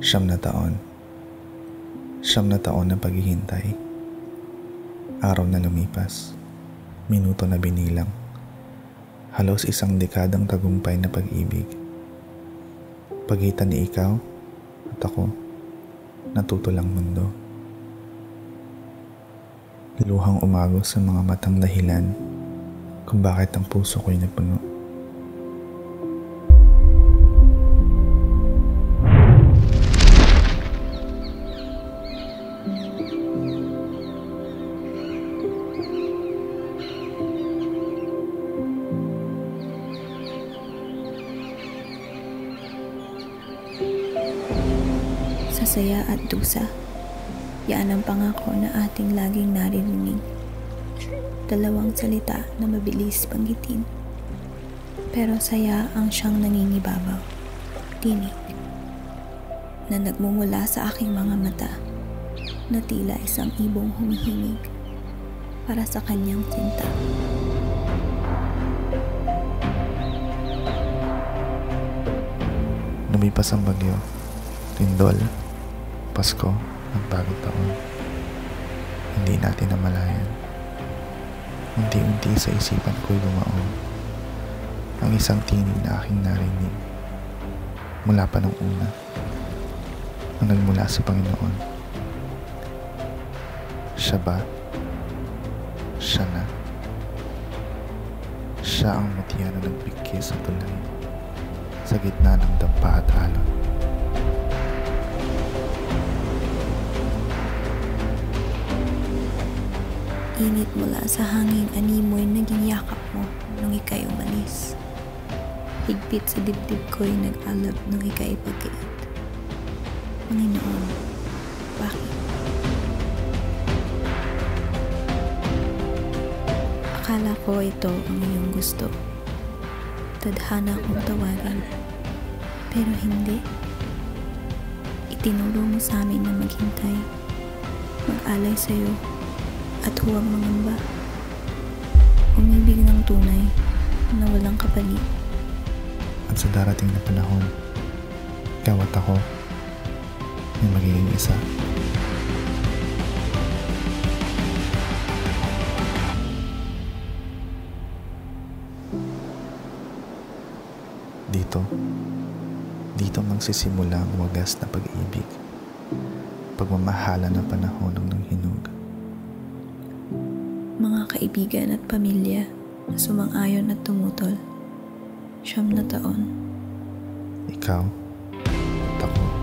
Siyam na taon. Siyam na taon na paghihintay. Araw na lumipas. Minuto na binilang. Halos isang dekadang tagumpay na pag-ibig. Pagitan ni ikaw at ako, natutulang mundo. Luhang umagos sa mga matang dahilan kung bakit ang puso ko'y napuno. Sa saya at dusa, yan ang pangako na ating laging naririnig. Dalawang salita na mabilis banggitin, pero saya ang siyang nangingibabaw. Tinig na nagmumula sa aking mga mata, na tila isang ibong humihimig para sa kanyang sinta. Lumipas ang bagyo, lindol, Pasko at bagong taon. Hindi natin namalayan. Unti-unti sa isipan ko'y lumaon ang isang tinig na aking narinig mula pa nung una, ang nagmula sa Panginoon. Siya ba? Siya na? Siya ang mutya na nagpikis sa tulay sa gitna ng dampa at alon. Init mula sa hanging animoy naging yakap mo nung ika'y umalis. Higpit sa dibdib ko'y nag-alab nung ika'y pagkait. Panginoon, bakit? Akala ko ito ang iyong gusto. Tadhana kong tawagan. Pero hindi. Itinuro mo sa amin na maghintay, mag-alay sa'yo, at huwag mangamba. Umibig ng tunay na walang kapalit. At sa darating na panahon, ikaw at ako ay magiging isa. Dito magsisimula ang wagas na pag-ibig, pagmamahala ng panahon ng hinog. Mga kaibigan at pamilya na sumang-ayon at tumutol. 9 na taon. Ikaw at ako.